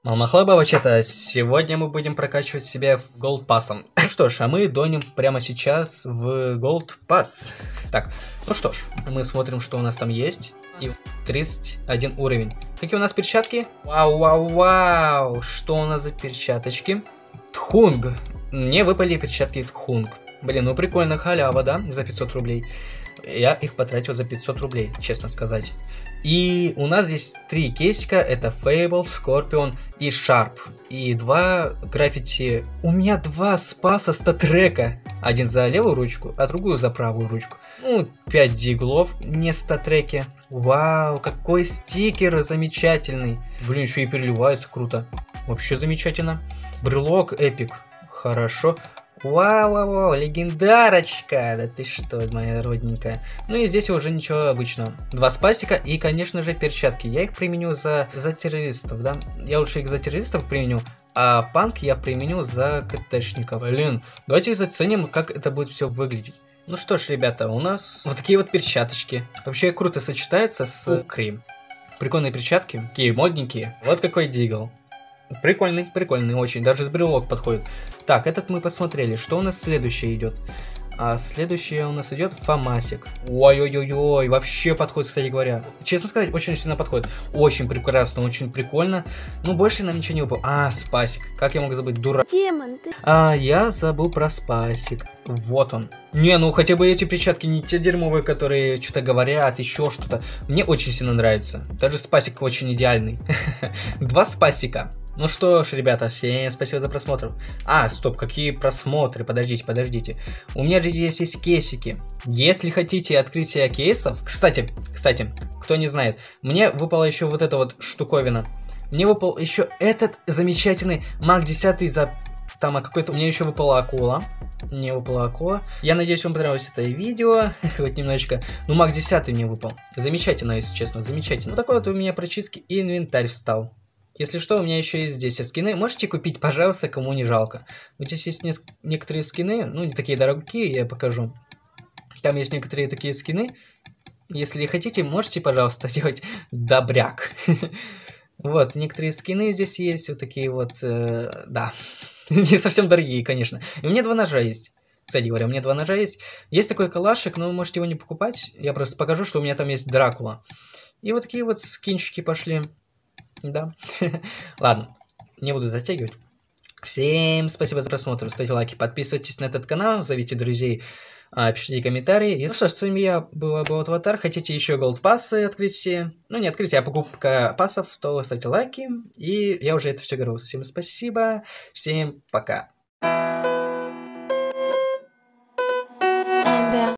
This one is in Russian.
Малмахлаба, вообще-то, сегодня мы будем прокачивать себя в Gold Pass'ом. Ну что ж, а мы донем прямо сейчас в Gold Pass. Так, ну что ж, мы смотрим, что у нас там есть. И 31 уровень. Какие у нас перчатки? Вау-вау-вау! Что у нас за перчаточки? Тхунг. Мне выпали перчатки Тхунг. Блин, ну прикольно, халява, да? За 500 рублей. Я их потратил за 500 рублей, честно сказать. И у нас здесь 3 кейсика. Это Fable, Scorpion и Sharp. И 2 граффити. У меня 2 спаса статрека. Один за левую ручку, а другую за правую ручку. Ну, 5 диглов не статреки. Вау, какой стикер замечательный. Блин, еще и переливается круто. Вообще замечательно. Брелок эпик. Хорошо. Вау-вау-вау, легендарочка! Да ты что, моя родненькая. Ну и здесь уже ничего обычного. 2 спасика и, конечно же, перчатки. Я их применю за террористов, да? Я лучше их за террористов применю, а панк я применю за КТшников. Блин, давайте заценим, как это будет все выглядеть. Ну что ж, ребята, у нас вот такие вот перчаточки. Вообще круто сочетается с крем. Прикольные перчатки, такие модненькие. Вот какой дигл. Прикольный, прикольный очень, даже с брелок подходит. Так, этот мы посмотрели. Что у нас следующее идет? А следующее у нас идет Фамасик. Ой-ой-ой-ой, вообще подходит, кстати говоря. Честно сказать, очень сильно подходит. Очень прекрасно, очень прикольно. Ну, больше нам ничего не выпало. А, Спасик. Как я мог забыть? Дурак. Демон, ты... А, я забыл про Спасик. Вот он. Не, ну хотя бы эти перчатки не те дерьмовые, которые что-то говорят, еще что-то. Мне очень сильно нравится. Даже Спасик очень идеальный. 2 Спасика. Ну что ж, ребята, всем спасибо за просмотр. А, стоп, какие просмотры? Подождите. У меня же здесь есть кейсики. Если хотите открытия кейсов... Кстати, кто не знает, мне выпала еще вот эта вот штуковина. Мне выпал еще этот замечательный Маг 10 за... Там, какой-то... Мне еще выпала акула. Мне выпала акула. Я надеюсь, вам понравилось это видео. Хоть немножечко. Ну, Маг 10 мне выпал. Замечательно, если честно, замечательно. Вот такой вот у меня прочистки и инвентарь встал. Если что, у меня еще есть здесь скины. Можете купить, пожалуйста, кому не жалко. Вот здесь есть некоторые скины, ну, не такие дорогие, я покажу. Там есть некоторые такие скины. Если хотите, можете, пожалуйста, делать добряк. Вот, некоторые скины здесь есть, вот такие вот, да. Не совсем дорогие, конечно. И у меня 2 ножа есть. Кстати говоря, у меня 2 ножа есть. Есть такой калашик, но вы можете его не покупать. Я просто покажу, что у меня там есть Дракула. И вот такие вот скинчики пошли. Да. Ладно, не буду затягивать. Всем спасибо за просмотр. Ставьте лайки, подписывайтесь на этот канал, зовите друзей, пишите комментарии. Если что, с вами я был Аватар. Хотите еще Gold пассы открытие? Ну, не открытие, а покупка пассов, то ставьте лайки. И я уже это все говорю. Всем спасибо. Всем пока.